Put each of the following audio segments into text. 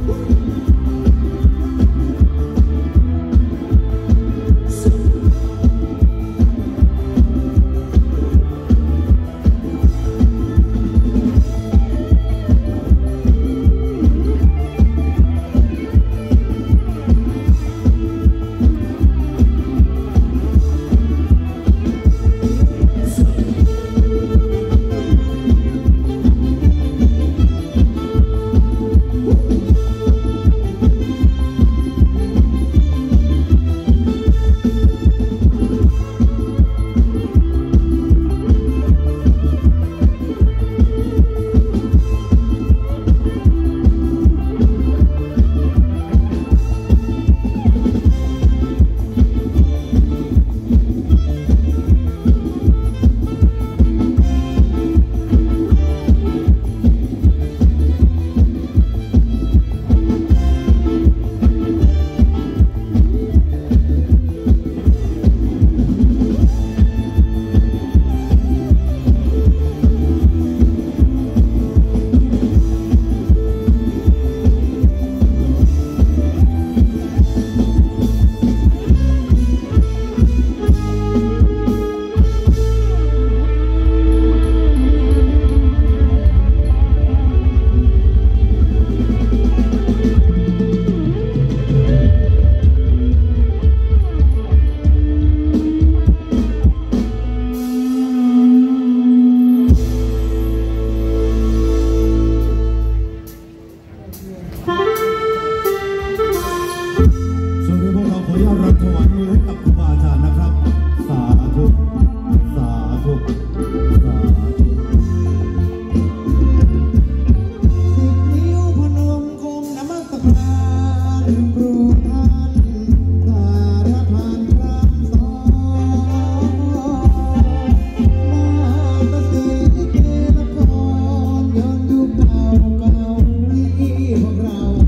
ย้อนยุคเก่าที่พวกเรา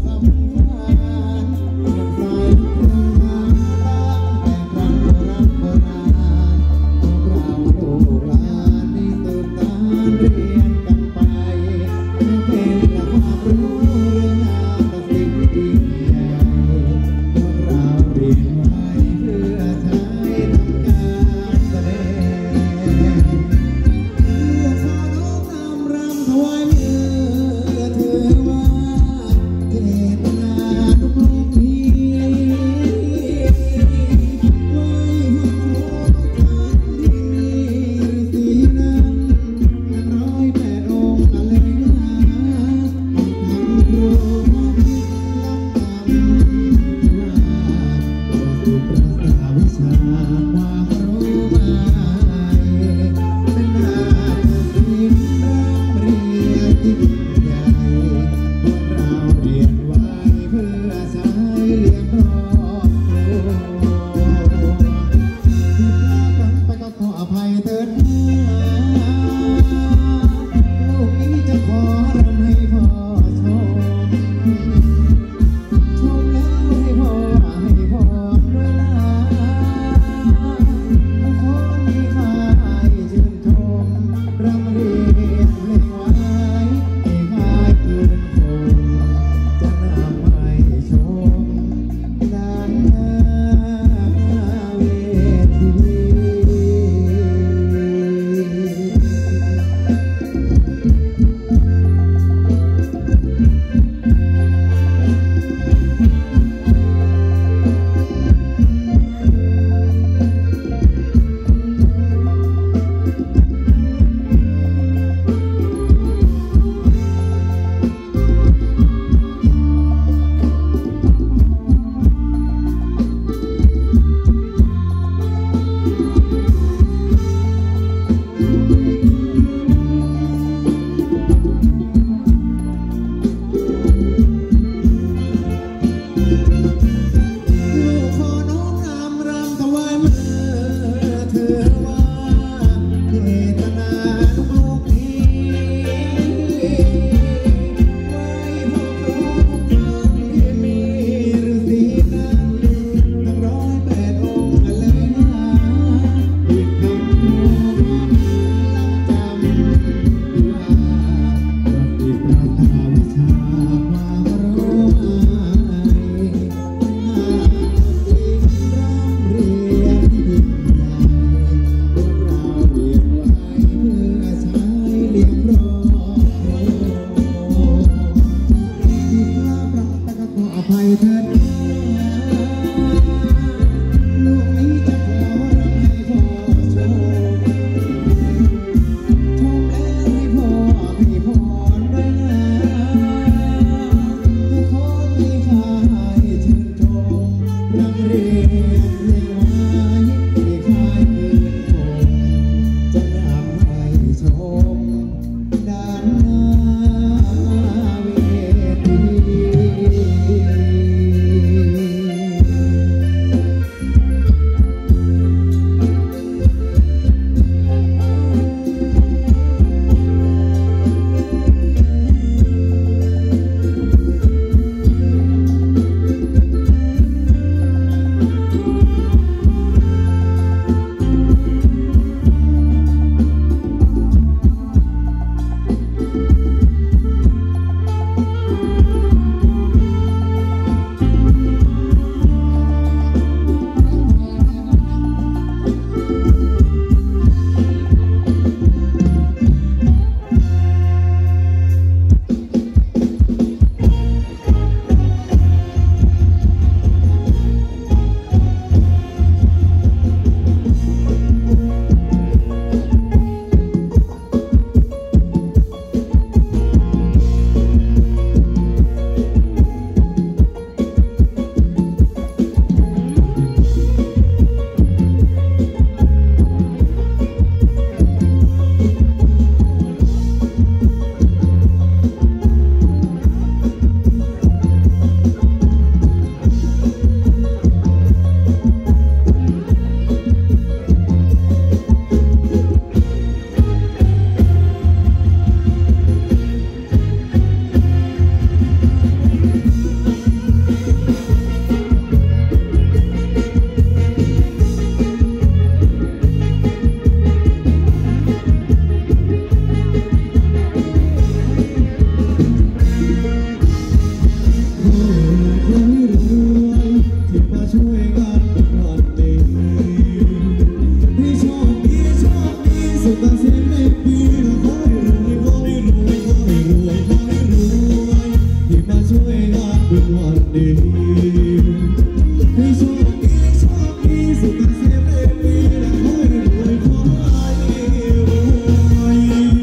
เป็นวันดีให้โชคดีโชคดีสุขเกษมได้ปีและขอให้รวยขอให้รวย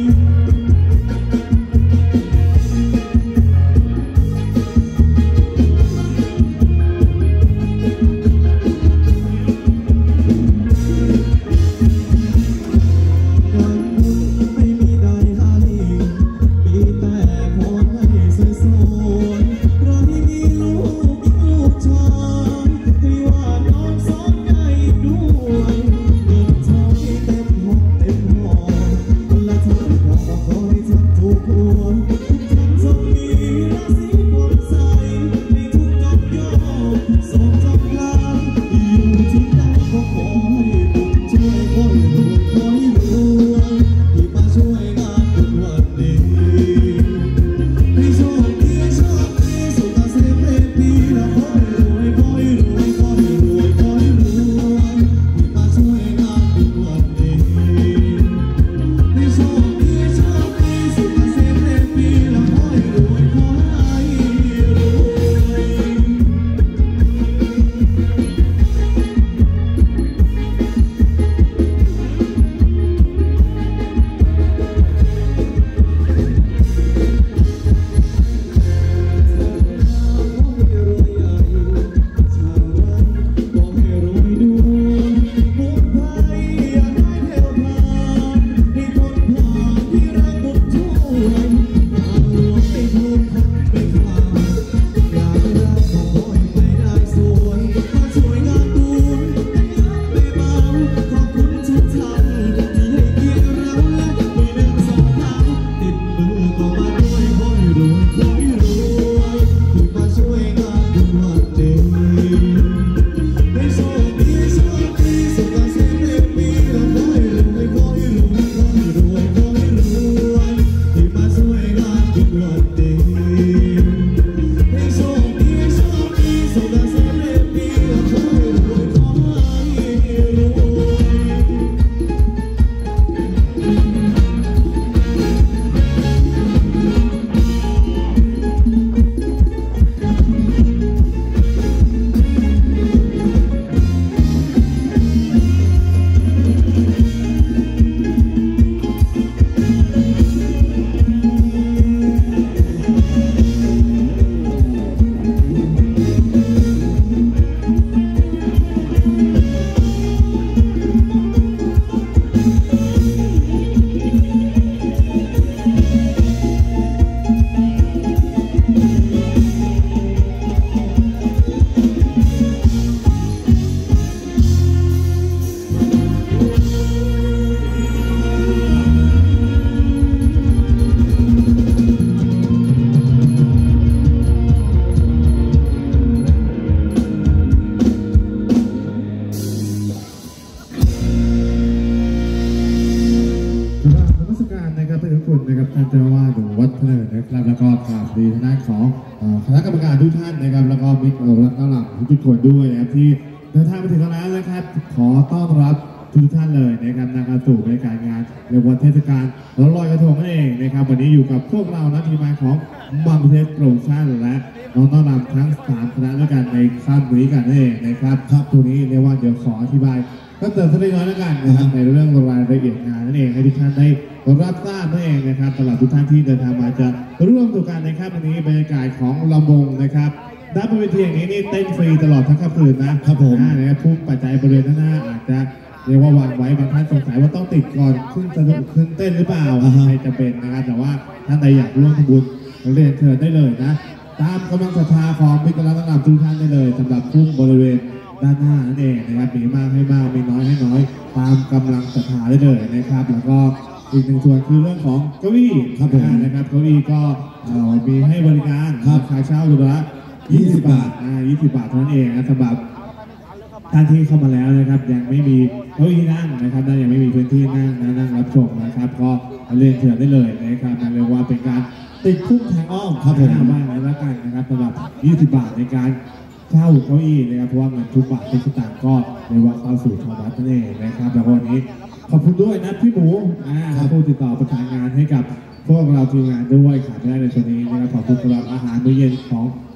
ท่านเจ้าอาวาสวัดพระเนินนะครับแล้วก็กราบสวัสดีทางด้านของคณะกรรมการทุกท่านนะครับแล้วก็มิตรรักหลังทุกคนด้วยนะครับที่เดินทางมาถึงแล้วนะครับขอต้อนรับทุกท่านเลยนะครับนะครับสู่บรรยากาศงานในวันเทศกาลลอยกระทงนั่นเองนะครับวันนี้อยู่กับพวกเรานะทีมงานของมังเทสโปรโมชั่นและน้องต้อนรับทั้ง3คณะด้วยกันในค่ำนี้กันนั่นเองนะครับครับตัวนี้เรียกว่าเดี๋ยวขออธิบายก็เติมสักเล็กน้อยแล้วกันนะครับในเรื่องรายละเอียดงานนั่นเองให้ทุกท่านได้รับทราบนั่นเองนะครับตลอดทุกท่านที่เดินทางมาจะร่วมสู่กันในค่ำวันนี้บรรยากาศของลำวงนะครับด้านบนเวทีอย่างนี้นี่เต้นฟรีตลอดทั้งค่ำคืนนะครับผมนะครับทุกปัจจัยบริเวณหน้าอาจจะเรียกว่าวางไว้บางท่านสงสัยว่าต้องติดก่อนขึ้นเต้นหรือเปล่าไม่จะเป็นนะครับแต่ว่าท่านใดอยากร่วมทำบุญเรียนเชิญได้เลยนะตามกำลังศรัทธาของมิตรรักนำทุกท่านได้เลยสำหรับพุ่มบริเวณด้านหน้านั่นเองนะครับมีมากให้มากมีน้อยให้น้อยตามกำลังศรัทธาได้เลยนะครับแล้วก็อีกหนึ่งส่วนคือเรื่องของเก้าอี้ครับผมนะครับเก้าอี้ก็มีให้บริการราคาเช่าตัวละ20 บาท20 บาทเท่านั้นเองนะสำหรับท่านที่เข้ามาแล้วนะครับยังไม่มีเก้าอี้นั่งนะครับยังไม่มีพื้นที่นั่งรับชมนะครับก็เรียนเชิญได้เลยนะครับเรียกว่าเป็นการติดคุ้มทางอ้อมครับผมว่าไงแล้วกันนะครับสำหรับ20 บาทในการเช่าเก้าอี้นะครับเพราะว่าเงินทุกบาททุกสตางค์ก็เรียกว่าเข้าสู่ชาวบ้านนั่นเองนะครับแล้ววันนี้ขอบคุณด้วยนะพี่หมูผู้ติดต่อประสานงานให้กับพวกเราทีมงานด้วยขาดไม่ได้ในส่วนนี้นะครับขอบคุณสำหรับอาหารมื้อเย็นของ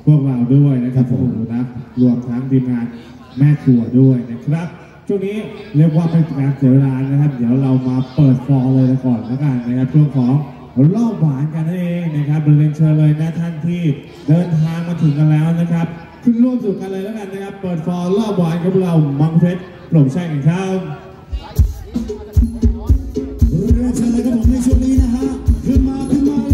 พวกเราด้วยนะครับผมนะรวมทั้งทีมงานแม่ครัวด้วยนะครับช่วงนี้เรียกว่าเป็นการเสียเวลานะครับเดี๋ยวเรามาเปิดฟอร์เลยก่อนแล้วกันนะครับช่วงของรอบหวานกันนั่นเองนะครับเรียนเชิญเลยนะท่านที่เดินทางมาถึงกันแล้วนะครับขึ้นร่วมสู่กันเลยแล้วกันนะครับเปิดฟอร์รอบหวานกับเรามังเพชรโปร่งแช่งกันครับเรียนเชิญเลยครับผมในช่วงนี้นะฮะขึ้นมาเลย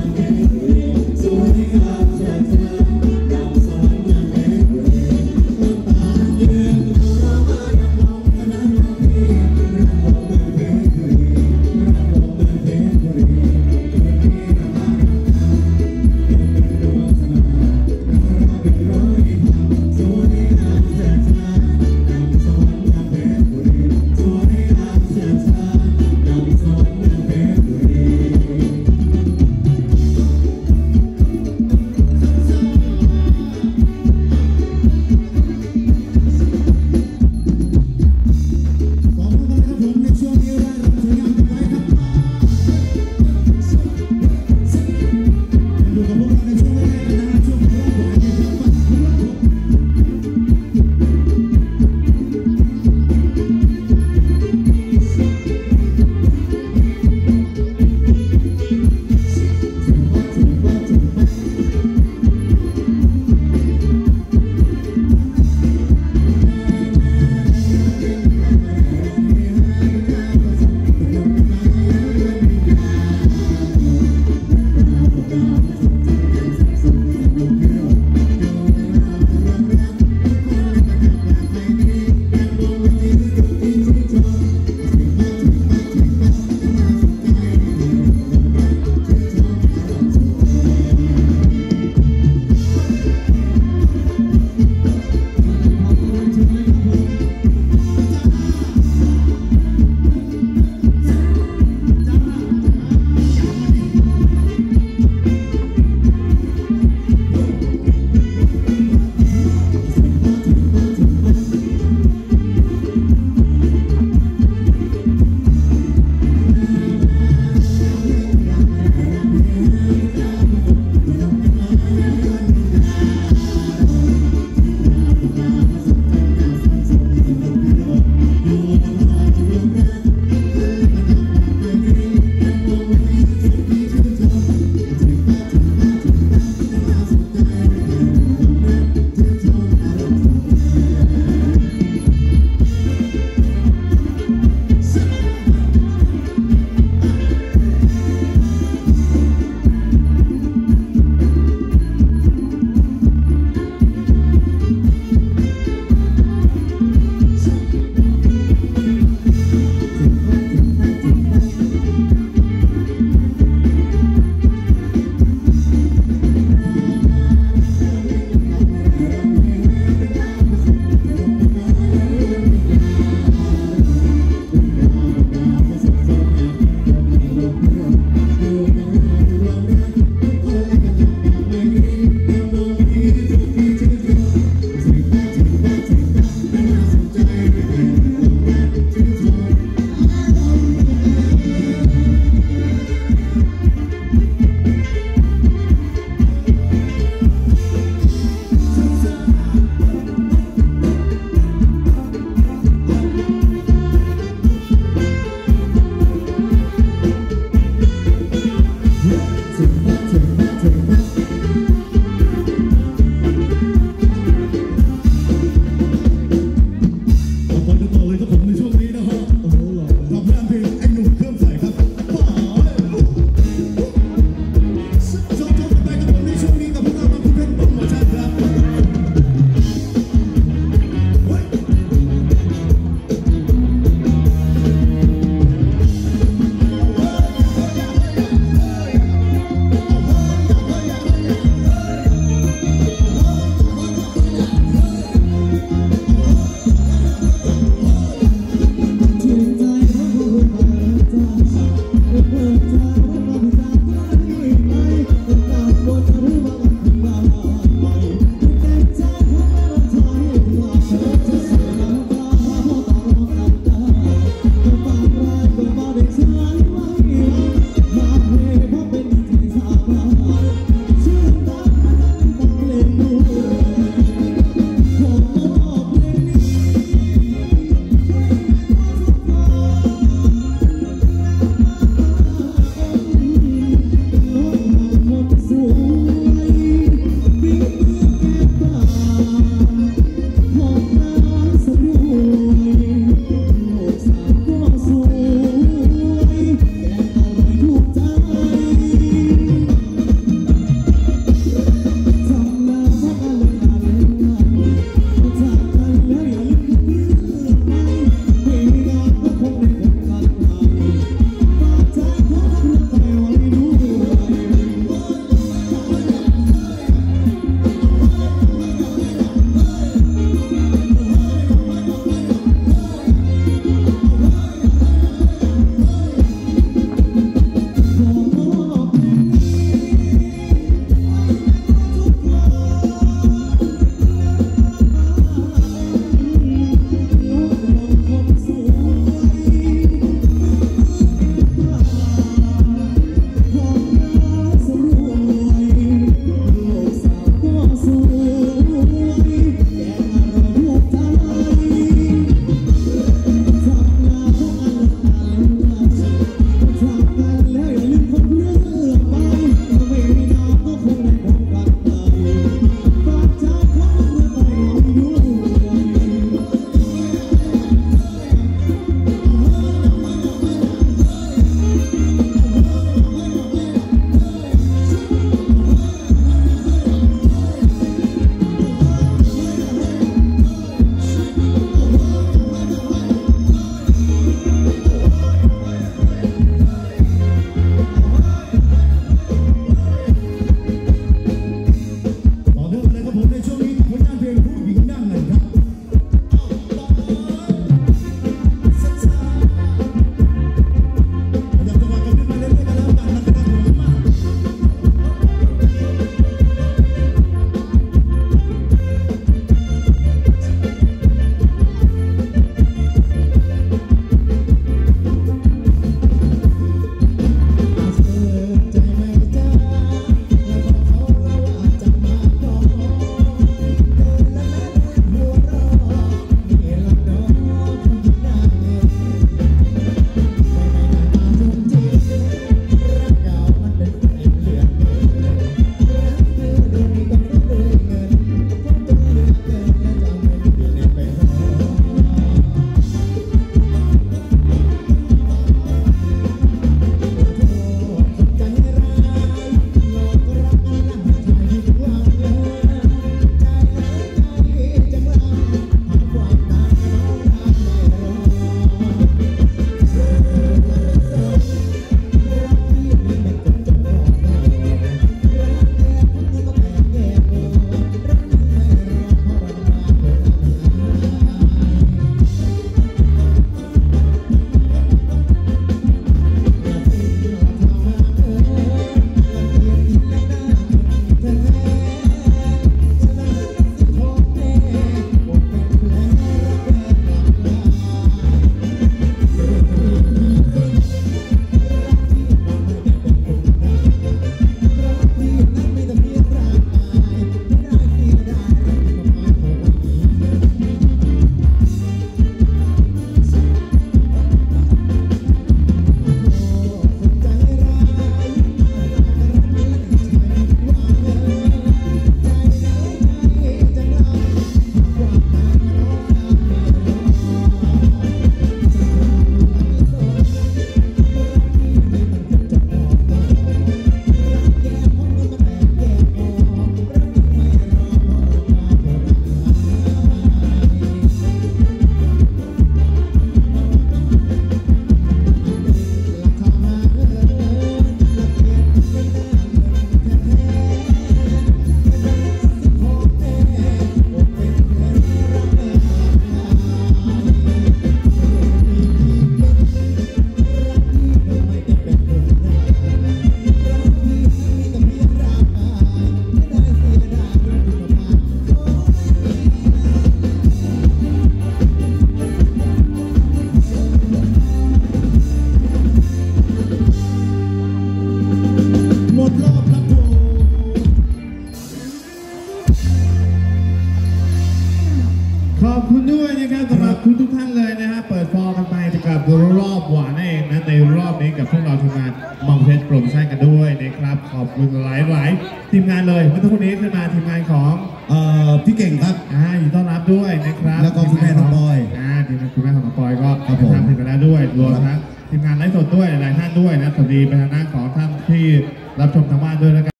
กับพวกเราทีมงานมองเพชรโปรโมชั่นกันด้วยนะครับขอบคุณหลายทีมงานเลยเมื่อสักครู่นี้ขึ้นมาทีมงานของพี่เก่งครับยินดีต้อนรับด้วยนะครับแล้วก็คุณแม่น้องปอยทีมงานคุณแม่ของน้องปอยก็ทำถึงกันแล้วด้วยรวมทั้งทีมงานไลฟ์สดด้วยหลายท่านด้วยนะสวัสดีไปทางด้านของท่านที่รับชมทางบ้านด้วยแล้วกัน